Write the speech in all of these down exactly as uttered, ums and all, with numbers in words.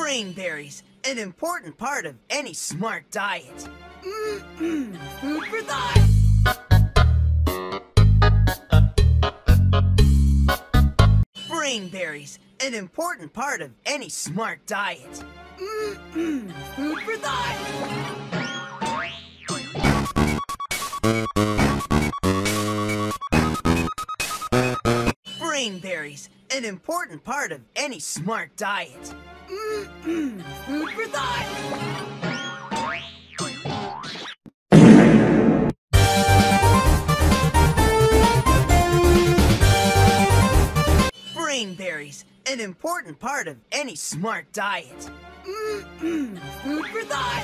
Brain berries, an important part of any smart diet. Mmm, food for thought. Brain berries, an important part of any smart diet. Mmm, food for thought. Brain berries, an important part of any smart diet. Mmm, food for thought. Brain berries, an important part of any smart diet. Mmm, food for thought.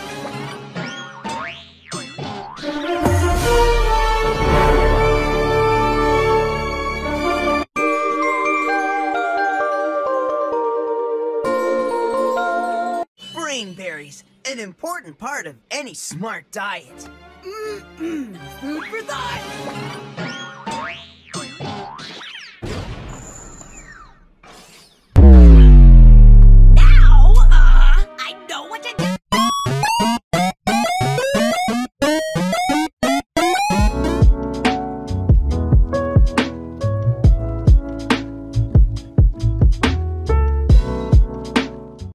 Brain berries, an important part of any smart diet. Mmm, food for thought.